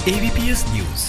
AVPS news,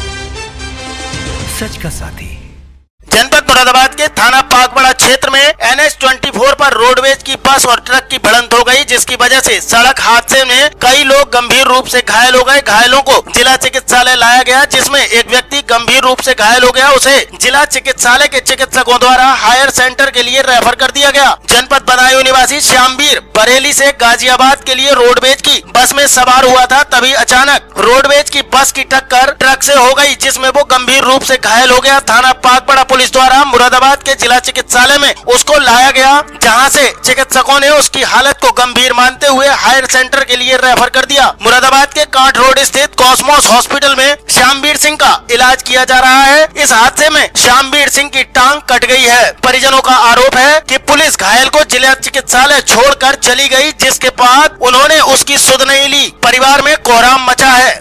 सच का साथी। जनपद मुरादाबाद के थाना पाकबड़ा क्षेत्र में NH-24 पर रोडवेज की बस और ट्रक की भिड़ंत हो गई, जिसकी वजह से सड़क हादसे में कई लोग गंभीर रूप से घायल हो गए। घायलों को जिला चिकित्सालय लाया गया, जिसमें एक व्यक्ति गंभीर रूप से घायल हो गया। उसे जिला चिकित्सालय के चिकित्सकों द्वारा हायर सेंटर के लिए रेफर कर दिया गया। जनपद बदायूं निवासी श्यामवीर बरेली से गाजियाबाद के लिए रोडवेज की बस में सवार हुआ था, तभी अचानक रोडवेज की बस की टक्कर ट्रक से हो गई, जिसमें वो गंभीर रूप से घायल हो गया। थाना पाकबड़ा पुलिस द्वारा मुरादाबाद के जिला चिकित्सालय में उसको लाया गया, जहां से चिकित्सकों ने उसकी हालत को गंभीर मानते हुए हायर सेंटर के लिए रेफर कर दिया। मुरादाबाद के कांठ रोड स्थित कॉस्मोस हॉस्पिटल में श्यामवीर सिंह का इलाज किया जा रहा है। इस हादसे में श्यामवीर सिंह की टांग कट गई है। परिजनों का आरोप है कि पुलिस घायल को जिला चिकित्सालय छोड़कर चली गई, जिसके बाद उन्होंने उसकी सुध नहीं ली। परिवार में कोहराम मचा है।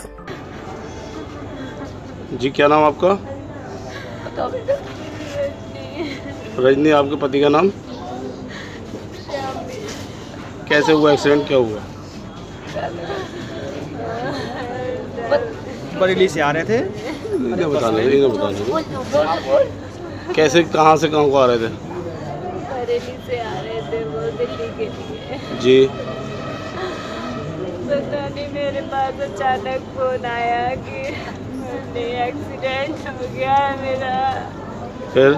जी, क्या नाम आपका? रजनी। आपके पति का नाम? कैसे हुआ एक्सीडेंट, क्या हुआ? बरेली से आ रहे थे। इन्हें बताने कैसे, कहाँ से कहाँ को आ रहे थे? बरेली से आ रहे थे वो दिल्ली के लिए। जी। पता नहीं, मेरे पास अचानक फोन आया कि एक्सीडेंट हो गया है मेरा। फिर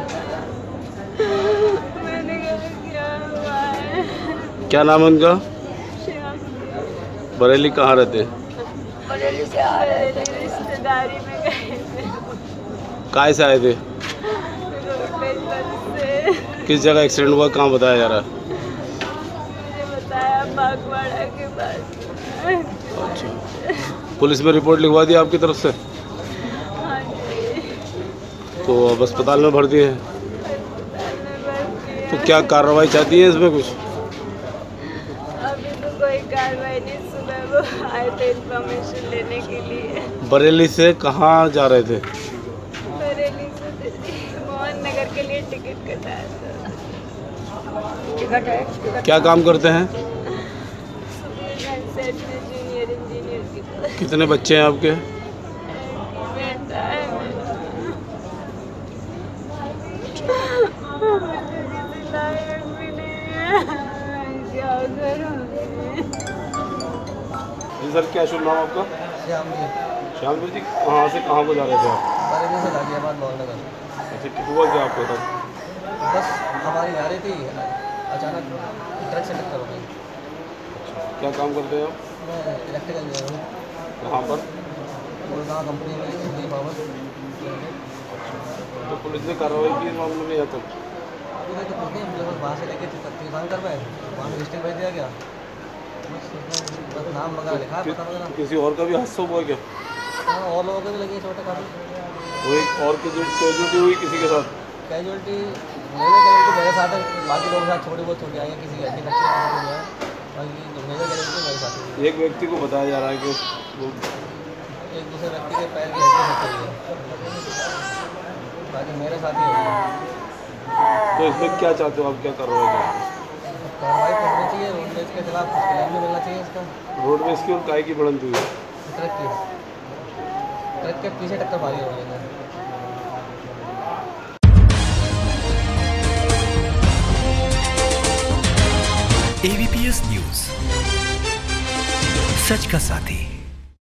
मैंने कहा क्या हुआ है? क्या नाम है उनका? श्याम। बरेली कहाँ रहते? बरेली से आ रहे थे, रिश्तेदारी में गए थे। काय से आए थे? रोडवेज बस से। किस जगह एक्सीडेंट हुआ, कहाँ बताया जा रहा है? मुझे बताया बागवाड़ा के पास। अच्छा, पुलिस में रिपोर्ट लिखवा दी आपकी तरफ से? हाँ जी। तो अब अस्पताल में भर्ती है। तो क्या कार्रवाई चाहती है इसमें कुछ? अभी तो कोई कार्रवाई नहीं, सुबह वो आए थे इन्फॉर्मेशन लेने के लिए। बरेली से कहाँ जा रहे थे? बरेली से मोहन नगर के लिए टिकट कटाया था। टिकट है। क्या काम करते हैं? जूनियर इंजीनियर की। कितने बच्चे हैं आपके? बेटा है मेरा। लायक भी नहीं है, क्या करूं? जी सर, क्या शुभ नाम आपका? श्यामवीर जी, कहाँ से कहाँ को जा रहे थे आप? बरेली से गाजियाबाद मोहननगर। अच्छा, हुआ क्या आपके साथ? बस हमारी आ रही थी, अचानक ट्रक से टक्कर हो गई। क्या काम करते हैं आप? मैं इलेक्ट्रिकल इंजीनियर हूँ। कहाँ पर? गुड़गांव कंपनी में हिंदी पावर। तो पुलिस ने कार्रवाई की इस मामले में या तो? अभी तक तो कुछ नहीं, मुझे बस वहाँ से लेके तकरीबन कर पाए, वहाँ से डिस्ट्रिक्ट भेज दिया गया। बस नाम वगैरह लिखा है, पता वगैरह। किसी और का भी हादसा हुआ क्या? हाँ, और लोगों को भी लगी चोटें काफ़ी। वो एक और की जो कैजुअल्टी हुई किसी के साथ? कैजुअल्टी मेरे साथ है, बाकी लोगों के साथ छोटी बहुत छोटी आई है, किसी की हड्डी फ्रैक्चर हुआ है, बाकी मेजर कैजुअल्टी मेरे साथ है। एक व्यक्ति को बताया जा रहा है कि वो एक दूसरे व्यक्ति के पैर की हड्डी फ्रैक्चर हुई है, बाकी मेरे साथ ही हुई है। तो इसमें क्या चाहते हो आप, क्या कार्रवाई चाहते हो? कार्रवाई करनी चाहिए, रोडवेज के खिलाफ क्लेम भी मिलना चाहिए इसका। रोडवेज की और काय की भिड़ंत हुई है? ट्रक के पीछे टक्कर मारी हो गई है। AVPS न्यूज, सच का साथी।